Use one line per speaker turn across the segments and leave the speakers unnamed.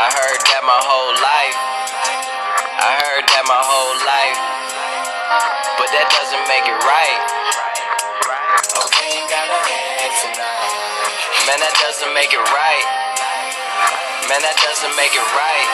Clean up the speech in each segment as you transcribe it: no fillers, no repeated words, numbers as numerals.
I heard that my whole life. I heard that my whole life. But that doesn't make it right. Okay, got a head tonight. Man, that doesn't make it right. Man, that doesn't make it right.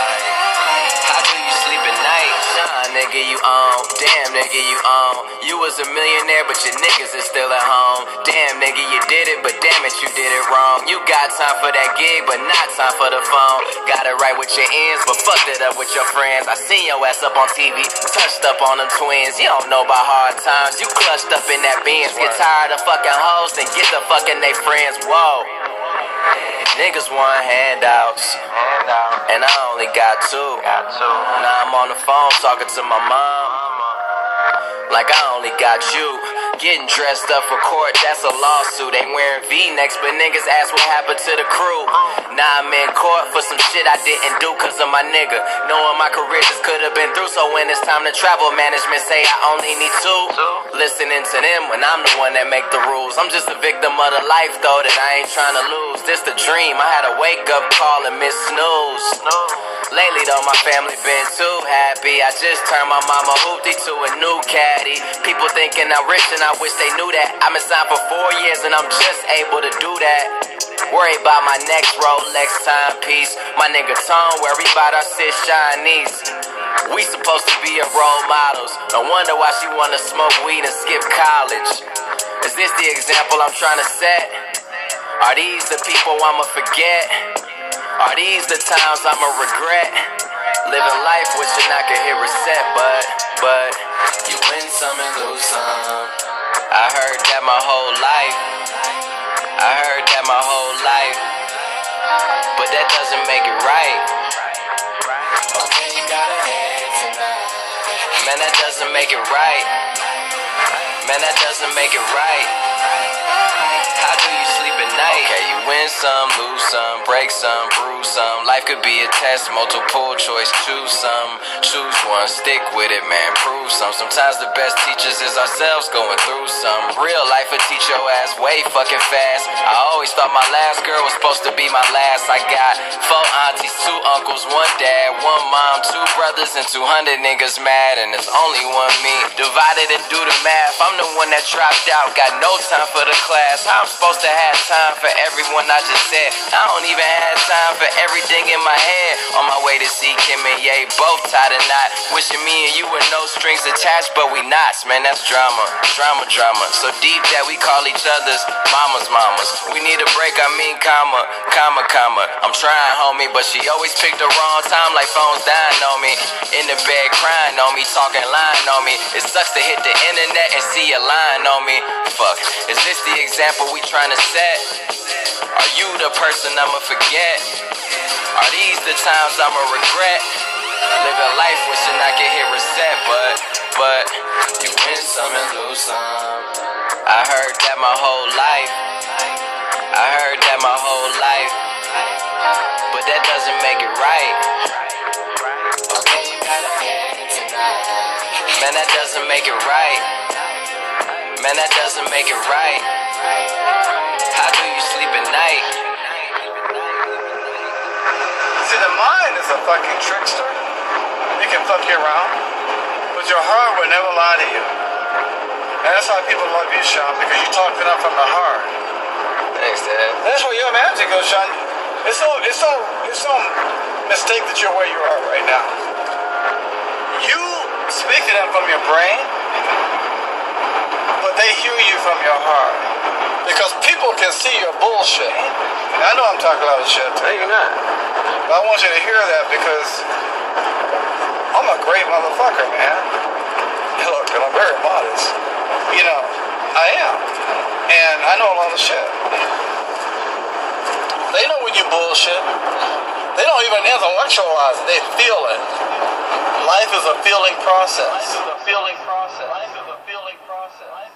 How do you sleep at night? Nah, nigga, you on. Damn, nigga, you on. You was a millionaire, but your niggas is still at home. Damn, nigga, you did it, but damn it, you did it wrong. You got time for that gig, but not time for the phone. Got it right with your ends, but fucked it up with your friends. I seen your ass up on TV, touched up on them twins. You don't know about hard times. You clutched up in that Benz. Get tired of fucking hoes and get the fucking they friends. Whoa. Niggas want handouts, and I only got two. Now I'm on the phone talking to my mom, like I only got you. Getting dressed up for court, that's a lawsuit. Ain't wearing V-necks, but niggas ask what happened to the crew. Now I'm in court for some shit I didn't do cause of my nigga. Knowing my career just could've been through, so when it's time to travel, management say I only need two. Listening to them when I'm the one that make the rules. I'm just a victim of the life though that I ain't trying to lose. This the dream, I had a wake up call and miss snooze. Lately though my family been too happy. I just turned my mama hoopty to a new caddy. People thinking I'm rich and I wish they knew that. I've been signed for 4 years and I'm just able to do that. Worry about my next Rolex timepiece. My nigga Tone worry about our sis Chinese. We supposed to be role models. No wonder why she wanna smoke weed and skip college. Is this the example I'm trying to set? Are these the people I'ma forget? Are these the times I'ma regret? Living life wishing I could hit reset, but you win some and lose some. I heard that my whole life. I heard that my whole life. But that doesn't make it right. Okay, you got a head tonight. Man, that doesn't make it right. Man, that doesn't make it right. How do you sleep at night? Okay, you win some, lose some, break some, bruise some. Life could be a test, multiple choice, choose some. Choose one, stick with it, man, prove some. Sometimes the best teachers is ourselves going through some. Real life will teach your ass way fucking fast. I always thought my last girl was supposed to be my last. I got 4 aunties, 2 uncles, 1 dad, 1 mom, 2 brothers, and 200 niggas mad. And there's only one me. Divided and do the math, I'm the one that dropped out. Got no time for the class. How I'm supposed to have time for everyone I just said? I don't even have time for everything in my head. On my way to see Kim and Ye, both tied a knot. Wishing me and you were no strings attached, but we not. Man, that's drama, drama, drama. So deep that we call each other's mamas, mamas. We need a break, I mean comma, comma, comma. I'm trying, homie, but she always picked the wrong time, like phones dying on me. In the bed crying on me, talking lying on me. It sucks to hit the internet and see a line on me. Fuck, is this the example we trying to set? Are you the person I'ma forget? Are these the times I'ma regret? Living life wishing I could hit reset, but you win some and lose some. I heard that my whole life. I heard that my whole life. But that doesn't make it right. Okay, you got a head tonight. Man, that doesn't make it right. Man, that doesn't make it right. How do you sleep at night?
See, the mind is a fucking trickster. It can fuck you around, but your heart will never lie to you. And that's why people love you, Sean, because you talk to them from the heart.
Thanks, Dad.
That's where your magic goes, Sean. It's no mistake that you're where you are right now. You speak to them from your brain, but they hear you from your heart. Because people can see your bullshit. And I know I'm talking a lot of shit.
No, you're not.
But I want you to hear that because I'm a great motherfucker, man. Look, and I'm very modest. You know, I am. And I know a lot of shit. They know when you bullshit. They don't even intellectualize it. They feel it. Life is a feeling process. Life is a feeling process. Life is a feeling process.